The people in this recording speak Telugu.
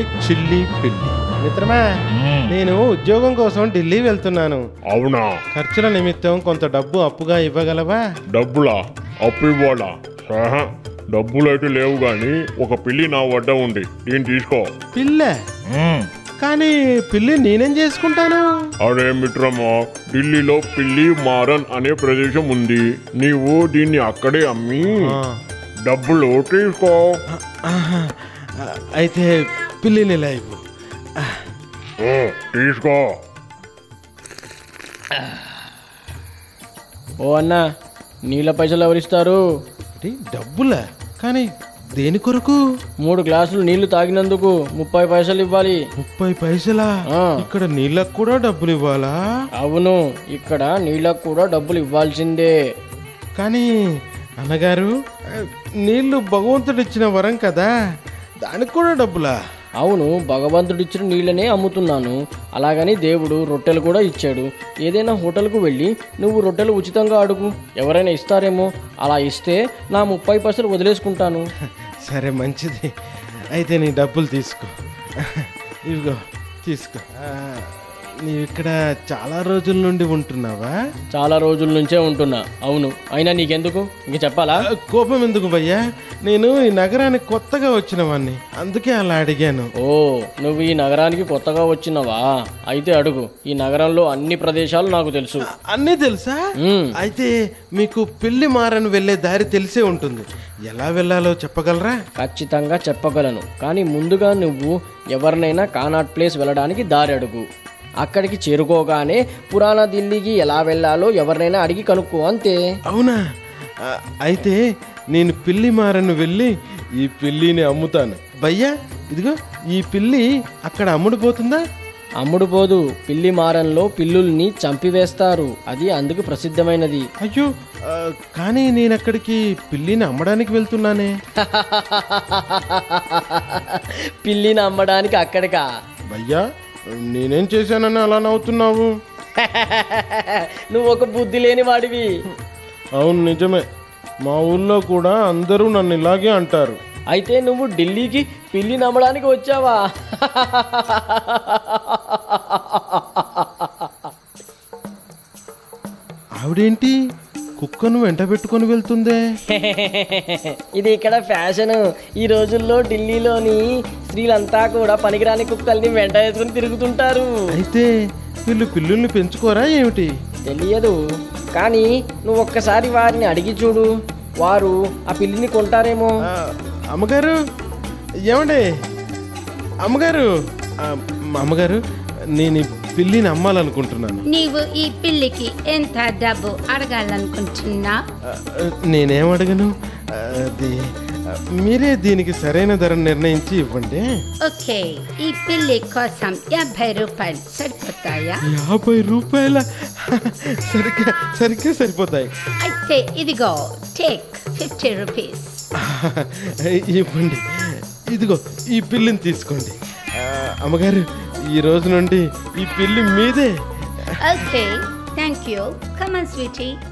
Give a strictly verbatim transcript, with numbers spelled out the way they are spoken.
కేక్ చిల్లీ పిల్లి. మిత్రమా, నేను ఉద్యోగం కోసం ఢిల్లీ వెళ్తున్నాను. అవునా? ఖర్చుల నిమిత్తం కొంత డబ్బు అప్పుగా ఇవ్వగలవా? డబ్బులా? అప్పు ఇవ్వాలా? డబ్బులైతే లేవు గాని ఒక పిల్లి నా వద్ద ఉంది, దీన్ని తీసుకో. పిల్ల? కానీ పిల్లి నేనేం చేసుకుంటాను? అరే మిత్రమా, ఢిల్లీలో పిల్లి మారన్ అనే ప్రదేశం ఉంది. నీవు దీన్ని అక్కడే అమ్మి డబ్బులు తీసుకో. అయితే పిల్లిని లైవ్ తీసుకో. ఓ అన్న, నీళ్ళ పైసలు ఎవరిస్తారు? డబ్బులా? కానీ దేని కొరకు? మూడు గ్లాసులు నీళ్లు తాగినందుకు ముప్పై పైసలు ఇవ్వాలి. ముప్పై పైసలా? ఇక్కడ నీళ్ళకు కూడా డబ్బులు ఇవ్వాలా? అవును, ఇక్కడ నీళ్ళకు కూడా డబ్బులు ఇవ్వాల్సిందే. కానీ అన్నగారు, నీళ్లు భగవంతుడు ఇచ్చిన వరం కదా, దానికి కూడా డబ్బులా? అవును, భగవంతుడు ఇచ్చిన నీళ్ళనే అమ్ముతున్నాను. అలాగని దేవుడు రొట్టెలు కూడా ఇచ్చాడు. ఏదైనా హోటల్కు వెళ్ళి నువ్వు రొట్టెలు ఉచితంగా అడుగు, ఎవరైనా ఇస్తారేమో. అలా ఇస్తే నా ముప్పై పైసలు వదిలేసుకుంటాను. సరే, మంచిది. అయితే నీ డబ్బులు తీసుకో. ఇదిగో తీసుకో. నీవు ఇక్కడ చాలా రోజుల నుండి ఉంటున్నావా? చాలా రోజుల నుంచే ఉంటున్నా. అవును, అయినా నీకెందుకు? ఇంక చెప్పాలా? కోపం ఎందుకు భయ్యా? నేను ఈ నగరానికి కొత్తగా వచ్చిన వాడిని, అందుకే అలా అడిగాను. ఓ, నువ్వు ఈ నగరానికి కొత్తగా వచ్చినవా? అయితే అడుగు. ఈ నగరంలో అన్ని ప్రదేశాలు నాకు తెలుసు. అన్నీ తెలుసా? అయితే మీకు పిల్లి మారని వెళ్లే దారి తెలిసే ఉంటుంది. ఎలా వెళ్ళాలో చెప్పగలరా? ఖచ్చితంగా చెప్పగలను. కానీ ముందుగా నువ్వు ఎవరినైనా కానాట్ ప్లేస్ వెళ్ళడానికి దారి అడుగు. అక్కడికి చేరుకోగానే పురాణ ఢిల్లీకి ఎలా వెళ్ళాలో ఎవరినైనా అడిగి కనుక్కో, అంతే. అవునా? అయితే నేను పిల్లి మారను వెళ్ళి ఈ పిల్లిని అమ్ముతాను. భయ్యా, ఇదిగో ఈ పిల్లి అక్కడ అమ్ముడుపోతుందా? అమ్ముడుపోదు. పిల్లి మారంలో పిల్లుల్ని చంపివేస్తారు. అది అందుకు ప్రసిద్ధమైనది. అయ్యో, కానీ నేను అక్కడికి పిల్లిని అమ్మడానికి వెళ్తున్నానే. పిల్లిని అమ్మడానికి అక్కడికా? భయ్యా, నేనేం చేశానని అలా నవ్వుతున్నావు? నువ్వు ఒక బుద్ధి లేని వాడివి. అవును, నిజమే. మా ఊళ్ళో కూడా అందరూ నన్ను ఇలాగే అంటారు. అయితే నువ్వు ఢిల్లీకి పిల్లి నమ్మడానికి వచ్చావా? ఆవిడేంటి కుక్కను వెంట పెట్టుకొని వెళ్తుందే? ఇది ఇక్కడ ఫ్యాషన్. ఈ రోజుల్లో ఢిల్లీలోని స్త్రీలంతా కూడా పనికిరాని కుక్కల్ని వెంట వేసుకుని తిరుగుతుంటారు. అయితే వీళ్ళు పిల్లుల్ని పెంచుకోరా ఏమిటి? తెలియదు, కానీ నువ్వు ఒక్కసారి వారిని అడిగి చూడు. వారు ఆ పిల్లిని కొంటారేమో. అమ్మగారు, ఏమండి అమ్మగారు? అమ్మగారు, నేను ఈ పిల్లిని అమ్మాలనుకుంటున్నాను. నీవు ఈ పిల్లికి ఎంత డబ్బు అడగాలనుకుంటున్నా? నేనేం అడగను, అది మీరే దీనికి సరైన ధర నిర్ణయించి ఇవ్వండి. ఓకే, ఈ పిల్లి కోసం యాభై రూపాయలు సరిపోతాయా? యాభై రూపాయల? సరిగ్గా సరిగ్గా సరిపోతాయి. అయితే ఇదిగో, టేక్ ఫిఫ్టీ రూపీస్. ఇవ్వండి. ఇదిగో ఈ పిల్లిని తీసుకోండి. అమ్మగారు, ఈ రోజు నుండి ఈ పిల్లి మీదే. Okay, thank you. Come on Sweety.